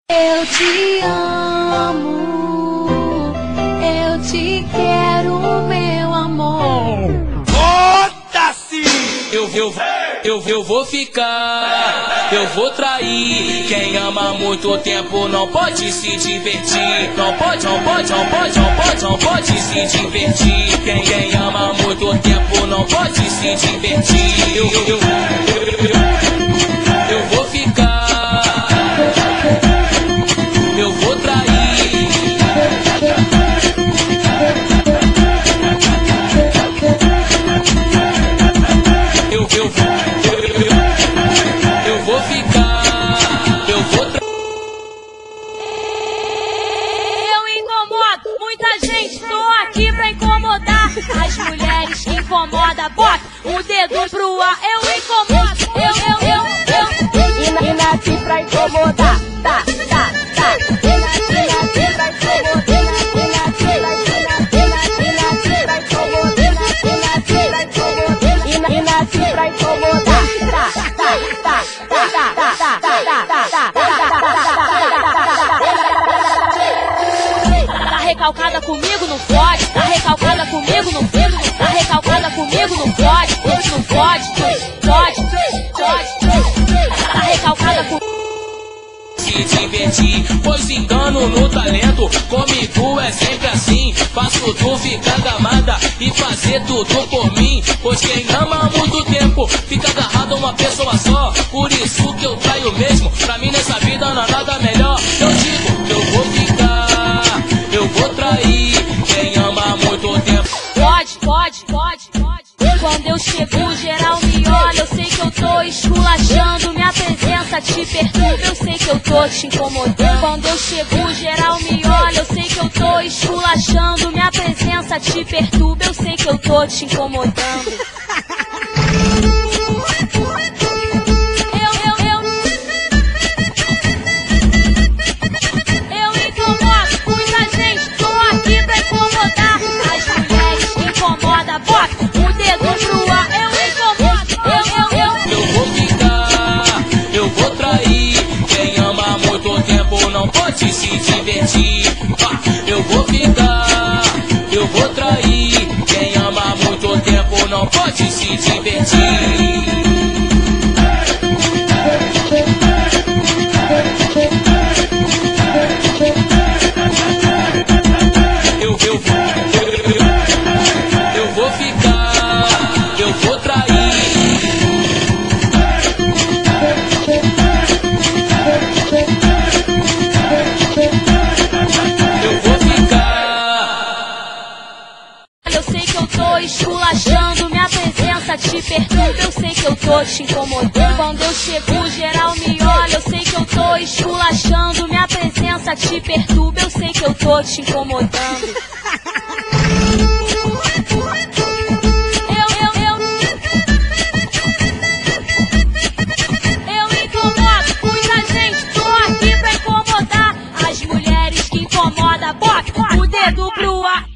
Eu te amo, eu te quero, meu amor. Foda-se! Eu vou ficar, eu vou trair. Quem ama muito tempo não pode se divertir. Não pode se divertir. Quem ama muito tempo não pode se divertir. Eu vou ficar, eu vou trair. Eu vou ficar, eu vou trair. Eu incomodo muita gente, tô aqui pra incomodar. As mulheres que incomodam, bota o dedo pro ar. Eu incomodo, E nasci pra incomodar, tá. E nasci pra incomodar, e nasci pra incomodar, tá recalcada comigo, não pode. Tá recalcada comigo, não pode. Tá recalcada comigo, não pode. Não pode. Tá recalcada comigo. Se divertir, pois engano no talento. Comigo é sempre assim. Faço tu ficar gamada e fazer tudo por mim. Pois quem ama há muito tempo fica agarrado a uma pessoa só. Por isso que eu traio mesmo. Pra mim nessa vida não há nada melhor. Eu digo que eu vou ficar, eu vou trair. Quem ama há muito tempo Pode. Quando eu chego, geral me olha. Eu sei que eu tô esculachando. Minha presença te perturba. Eu sei que eu tô te incomodando. Quando eu chego, geral me olha. Eu sei que eu tô esculachando. Minha presença te perturba. Eu sei que eu tô te incomodando. Eu incomodo muita gente. Tô aqui pra incomodar. As mulheres que incomodam, bota o dedo pro ar. Eu incomodo, eu vou ficar, eu vou trair. Quem ama há muito tempo não pode se divertir. Eu vou ficar, eu vou trair. Quem ama há muito tempo não pode se divertir. Eu vou ficar, eu vou trair. Eu vou ficar. eu sei que eu tô esculachando. Minha presença te perturba. Eu sei que eu tô te incomodando. Quando eu chego, geral me olha. Eu sei que eu tô esculachando. Minha presença te perturba. Eu sei que eu tô te incomodando. Eu incomodo muita gente. Tô aqui pra incomodar. As mulheres que incomodam, bota o dedo pro ar.